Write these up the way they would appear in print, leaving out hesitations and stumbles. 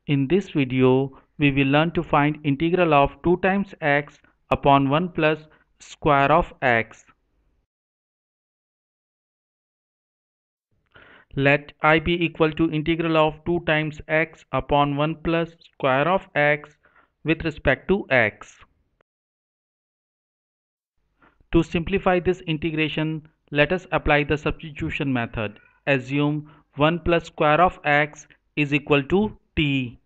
In this video, we will learn to find integral of 2 times x upon 1 plus square of x. Let I be equal to integral of 2 times x upon 1 plus square of x with respect to x. To simplify this integration, let us apply the substitution method. Assume 1 plus square of x is equal to t.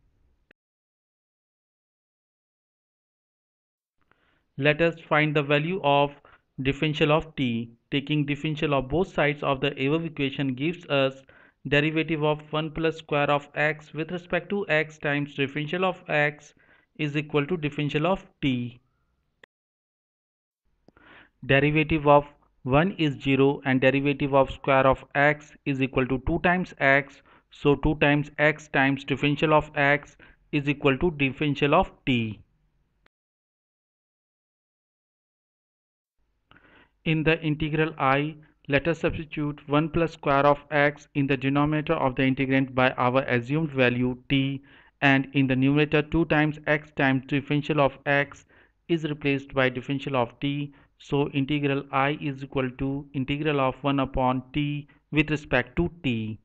Let us find the value of differential of t. Taking differential of both sides of the above equation gives us derivative of 1 plus square of x with respect to x times differential of x is equal to differential of t. Derivative of 1 is 0 and derivative of square of x is equal to 2 times x. So 2 times x times differential of x is equal to differential of t. In the integral I, let us substitute 1 plus square of x in the denominator of the integrand by our assumed value t, and in the numerator 2 times x times differential of x is replaced by differential of t. So integral I is equal to integral of 1 upon t with respect to t.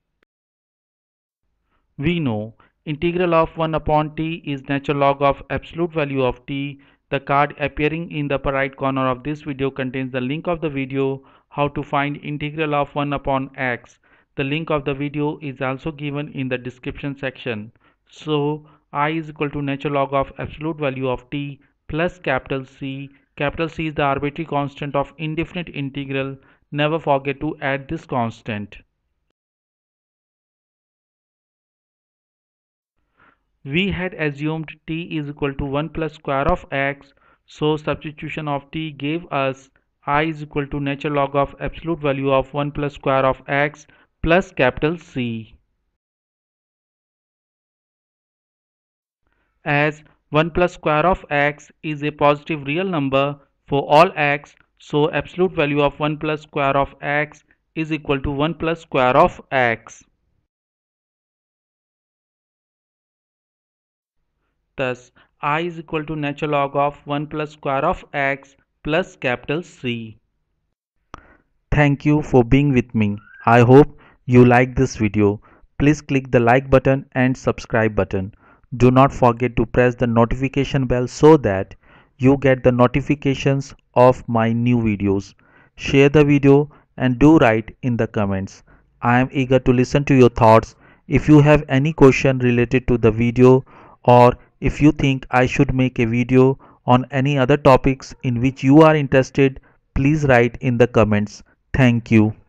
We know integral of 1 upon t is natural log of absolute value of t. The card appearing in the upper right corner of this video contains the link of the video how to find integral of 1 upon x. The link of the video is also given in the description section. So I is equal to natural log of absolute value of t plus capital C. Capital C is the arbitrary constant of indefinite integral. Never forget to add this constant. We had assumed t is equal to 1 plus square of x, so substitution of t gave us I is equal to natural log of absolute value of 1 plus square of x plus capital C. As 1 plus square of x is a positive real number for all x, so absolute value of 1 plus square of x is equal to 1 plus square of x. Thus, I is equal to natural log of 1 plus square of x plus capital C. Thank you for being with me. I hope you like this video. Please click the like button and subscribe button. Do not forget to press the notification bell so that you get the notifications of my new videos. Share the video and do write in the comments. I am eager to listen to your thoughts. If you have any question related to the video, or if you think I should make a video on any other topics in which you are interested, please write in the comments. Thank you.